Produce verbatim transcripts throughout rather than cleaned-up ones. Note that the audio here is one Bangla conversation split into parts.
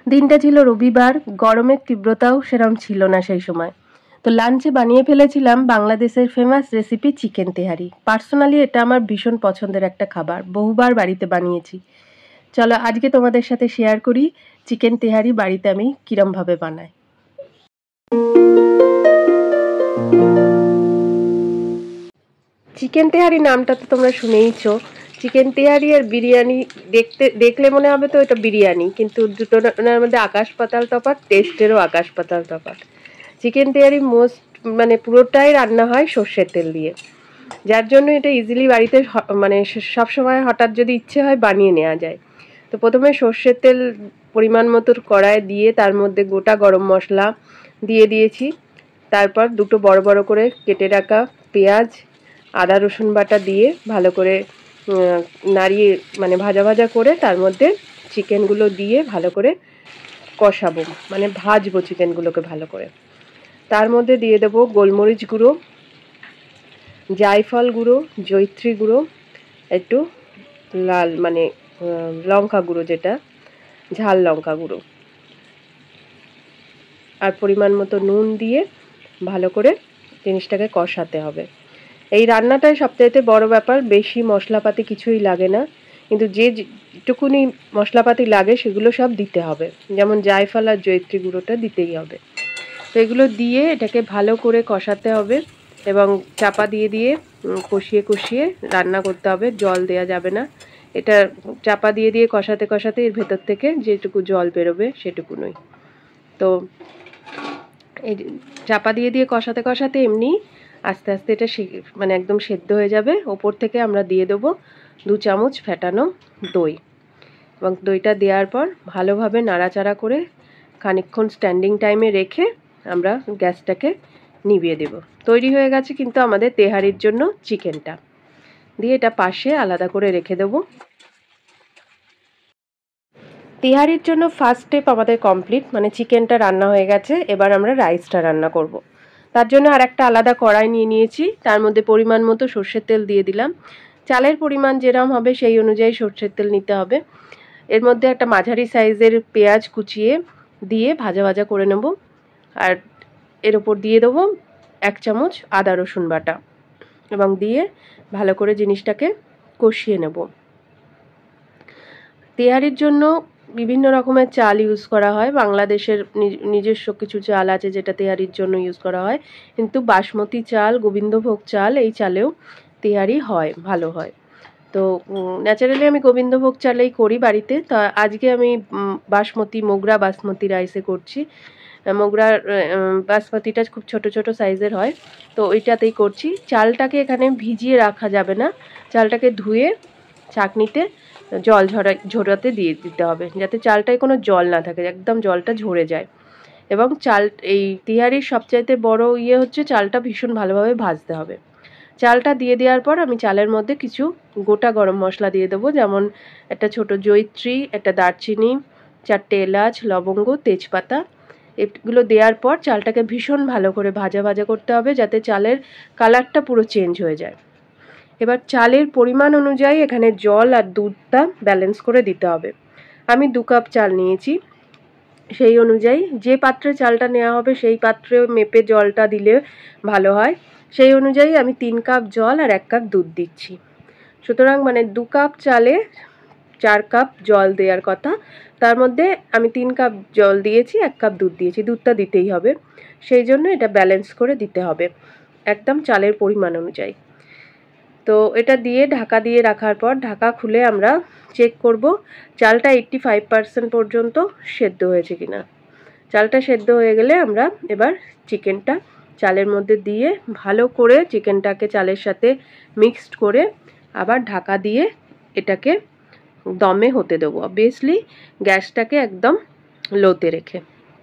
দিনটা ছিল রবিবার, গরমের তীব্রতাও সেরম ছিল না সেই সময়। তো লাঞ্চে বানিয়ে ফেলেছিলাম বাংলাদেশের famous recipe chicken tehari. Personally এটা আমার ভীষণ পছন্দের একটা খাবার, বহুবার বাড়িতে বানিয়েছি। চলো আজকে তোমাদের সাথে শেয়ার করি চিকেন তেহারি বাড়িতে আমি কিরমভাবে বানাই। চিকেন তেহারি নামটা তো তোমরা শুনেইছো। চিকেন তেহারি আর বিরিয়ানি দেখতে দেখলে মনে হবে তো এটা বিরিয়ানি, কিন্তু দুটোর মধ্যে আকাশ পাতাল তফাৎ, টেস্টেরও আকাশ পাতাল তফাৎ। চিকেন তেহারি মোস্ট মানে পুরোটাই রান্না হয় সর্ষের তেল দিয়ে, যার জন্য এটা ইজিলি বাড়িতে মানে সবসময় হঠাৎ যদি ইচ্ছে হয় বানিয়ে নেওয়া যায়। তো প্রথমে সর্ষের তেল পরিমাণ মতো কড়ায় দিয়ে তার মধ্যে গোটা গরম মশলা দিয়ে দিয়েছি। তারপর দুটো বড় বড় করে কেটে রাখা পেঁয়াজ, আদা রসুন বাটা দিয়ে ভালো করে নাড়িয়ে মানে ভাজা ভাজা করে তার মধ্যে চিকেনগুলো দিয়ে ভালো করে কষাবো, মানে ভাজবো চিকেনগুলোকে ভালো করে। তার মধ্যে দিয়ে দেবো গোলমরিচ গুঁড়ো, জায়ফল গুঁড়ো, জয়িত্রী গুঁড়ো, একটু লাল মানে লঙ্কা গুঁড়ো, যেটা ঝাল লঙ্কা গুঁড়ো, আর পরিমাণ মতো নুন দিয়ে ভালো করে জিনিসটাকে কষাতে হবে। এই রান্নাটাই সবচাইতে বড় ব্যাপার, বেশি মশলাপাতি কিছুই লাগে না, কিন্তু যে যেটুকুনি মশলাপাতি লাগে সেগুলো সব দিতে হবে, যেমন জায়ফল আর জয়িত্রী গুঁড়োটা দিতেই হবে। তো এগুলো দিয়ে এটাকে ভালো করে কষাতে হবে এবং চাপা দিয়ে দিয়ে কষিয়ে কষিয়ে রান্না করতে হবে, জল দেওয়া যাবে না। এটা চাপা দিয়ে দিয়ে কষাতে কষাতে এর ভেতর থেকে যেটুকু জল বেরোবে সেটুকুনই। তো এই চাপা দিয়ে দিয়ে কষাতে কষাতে এমনি আস্তে আস্তে এটা মানে একদম সেদ্ধ হয়ে যাবে। ওপর থেকে আমরা দিয়ে দেবো দু চামচ ফেটানো দই, এবং দইটা দেওয়ার পর ভালোভাবে নাড়াচাড়া করে খানিকক্ষণ স্ট্যান্ডিং টাইমে রেখে আমরা গ্যাসটাকে নিভিয়ে দেব। তৈরি হয়ে গেছে কিন্তু আমাদের তেহারির জন্য চিকেনটা। দিয়ে এটা পাশে আলাদা করে রেখে দেবো। তেহারির জন্য ফার্স্ট স্টেপ আমাদের কমপ্লিট, মানে চিকেনটা রান্না হয়ে গেছে। এবার আমরা রাইসটা রান্না করব। তার জন্য আর একটা আলাদা কড়াই নিয়ে নিয়েছি, তার মধ্যে পরিমাণ মতো সর্ষের তেল দিয়ে দিলাম। চালের পরিমাণ যেরকম হবে সেই অনুযায়ী সর্ষের তেল নিতে হবে। এর মধ্যে একটা মাঝারি সাইজের পেঁয়াজ কুচিয়ে দিয়ে ভাজা ভাজা করে নেব, আর এর ওপর দিয়ে দেবো এক চামচ আদা রসুন বাটা, এবং দিয়ে ভালো করে জিনিসটাকে কষিয়ে নেব। তেহারির জন্য বিভিন্ন রকমের চাল ইউজ করা হয়, বাংলাদেশের নিজস্ব কিছু চাল আছে যেটা তেহারির জন্য ইউজ করা হয়, কিন্তু বাসমতি চাল, গোবিন্দভোগ চাল, এই চালেও তেহারি হয়, ভালো হয়। তো ন্যাচারালি আমি গোবিন্দভোগ চালেই করি বাড়িতে। তা আজকে আমি বাসমতি মোগরা বাসমতি রাইসে করছি। মোগরা বাসমতিটা খুব ছোট ছোট সাইজের হয়, তো ওইটাতেই করছি। চালটাকে এখানে ভিজিয়ে রাখা যাবে না, চালটাকে ধুয়ে ছাঁকনিতে জল ঝরা ঝরাতে দিয়ে দিতে হবে, যাতে চালটায় কোনো জল না থাকে, একদম জলটা ঝরে যায়। এবং চাল এই তেহারির সবচাইতে বড় ইয়ে হচ্ছে চালটা ভীষণ ভালোভাবে ভাজতে হবে। চালটা দিয়ে দেওয়ার পর আমি চালের মধ্যে কিছু গোটা গরম মশলা দিয়ে দেবো, যেমন একটা ছোট জয়িত্রী, একটা দারচিনি, চারটে এলাচ, লবঙ্গ, তেজপাতা। এগুলো দেওয়ার পর চালটাকে ভীষণ ভালো করে ভাজা ভাজা করতে হবে, যাতে চালের কালারটা পুরো চেঞ্জ হয়ে যায়। এবার চালের পরিমাণ অনুযায়ী এখানে জল আর দুধটা ব্যালেন্স করে দিতে হবে। আমি দু কাপ চাল নিয়েছি, সেই অনুযায়ী যে পাত্রে চালটা নেওয়া হবে সেই পাত্রে মেপে জলটা দিলে ভালো হয়। সেই অনুযায়ী আমি তিন কাপ জল আর এক কাপ দুধ দিচ্ছি। সুতরাং মানে দু কাপ চালে চার কাপ জল দেওয়ার কথা, তার মধ্যে আমি তিন কাপ জল দিয়েছি, এক কাপ দুধ দিয়েছি। দুধটা দিতেই হবে, সেই জন্য এটা ব্যালেন্স করে দিতে হবে একদম চালের পরিমাণ অনুযায়ী। তো এটা দিয়ে ঢাকা দিয়ে রাখার পর ঢাকা খুলে আমরা চেক করব চালটা এইট্টি ফাইভ পার্সেন্ট পর্যন্ত সেদ্ধ হয়েছে কিনা। চালটা সেদ্ধ হয়ে গেলে আমরা এবার চিকেনটা চালের মধ্যে দিয়ে ভালো করে চিকেনটাকে চালের সাথে মিক্সড করে আবার ঢাকা দিয়ে এটাকে দমে হতে দেবো, অবভিয়াসলি গ্যাসটাকে একদম লোতে রেখে।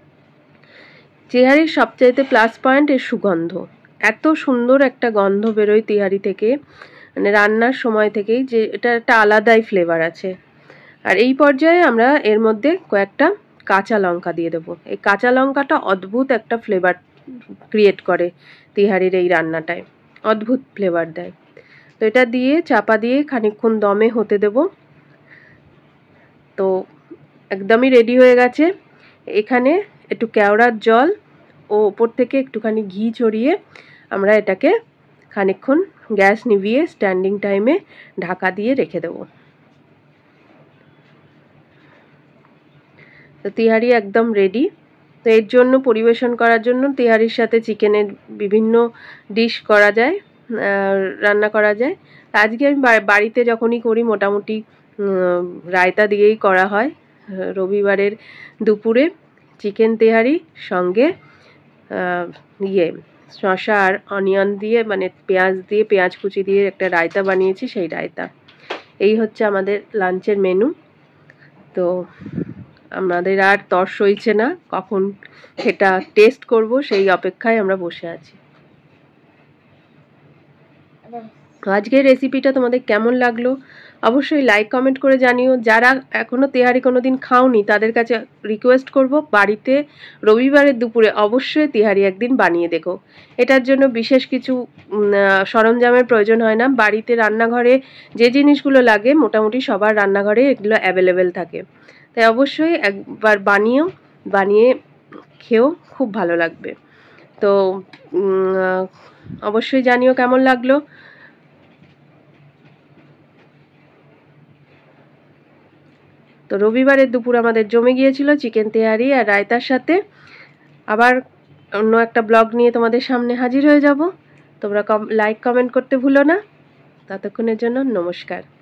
তেহারির সবচাইতে প্লাস পয়েন্ট এর সুগন্ধ, এত সুন্দর একটা গন্ধ বেরোয় তেহারি থেকে, মানে রান্নার সময় থেকেই, যে এটা একটা আলাদাই ফ্লেভার আছে। আর এই পর্যায়ে আমরা এর মধ্যে কয়েকটা কাঁচা লঙ্কা দিয়ে দেবো। এই কাঁচা লঙ্কাটা অদ্ভুত একটা ফ্লেভার ক্রিয়েট করে তেহারির এই রান্নাটায়, অদ্ভুত ফ্লেভার দেয়। তো এটা দিয়ে চাপা দিয়ে খানিকক্ষণ দমে হতে দেব। তো একদমই রেডি হয়ে গেছে। এখানে একটু কেওড়ার জল ও ওপর থেকে একটুখানি ঘি ছড়িয়ে আমরা এটাকে খানিকক্ষণ গ্যাস নিভিয়ে স্ট্যান্ডিং টাইমে ঢাকা দিয়ে রেখে দেব। তো তেহারি একদম রেডি। তো এর জন্য পরিবেশন করার জন্য তেহারির সাথে চিকেনের বিভিন্ন ডিশ করা যায়, রান্না করা যায়। আজকে আমি বাড়িতে যখনই করি মোটামুটি রায়তা দিয়েই করা হয়। রবিবারের দুপুরে চিকেন তেহারি সঙ্গে ইয়ে শসা আর অনিয়ন দিয়ে মানে পেঁয়াজ দিয়ে পেঁয়াজ কুচি দিয়ে একটা রায়তা বানিয়েছি, সেই রায়তা। এই হচ্ছে আমাদের লাঞ্চের মেনু। তো আমাদের আর তর সইছে না, কখন সেটা টেস্ট করব সেই অপেক্ষায় আমরা বসে আছি। আজকের রেসিপিটা তোমাদের কেমন লাগলো অবশ্যই লাইক কমেন্ট করে জানিও। যারা এখনও তেহারি কোনো দিন খাওনি তাদের কাছে রিকোয়েস্ট করব, বাড়িতে রবিবারের দুপুরে অবশ্যই তেহারি একদিন বানিয়ে দেখো। এটার জন্য বিশেষ কিছু সরঞ্জামের প্রয়োজন হয় না, বাড়িতে রান্নাঘরে যে জিনিসগুলো লাগে মোটামুটি সবার রান্নাঘরে এগুলো অ্যাভেলেবেল থাকে। তাই অবশ্যই একবার বানিয়েও বানিয়ে খেয়েও খুব ভালো লাগবে। তো অবশ্যই জানিও কেমন লাগলো। তো রবিবারের দুপুর আমাদের জমে গিয়েছিল চিকেন তেহারি আর রায়তার সাথে। আবার অন্য একটা ব্লগ নিয়ে তোমাদের সামনে হাজির হয়ে যাব। তোমরা কম লাইক কমেন্ট করতে ভুলো না। ততক্ষণের জন্য নমস্কার।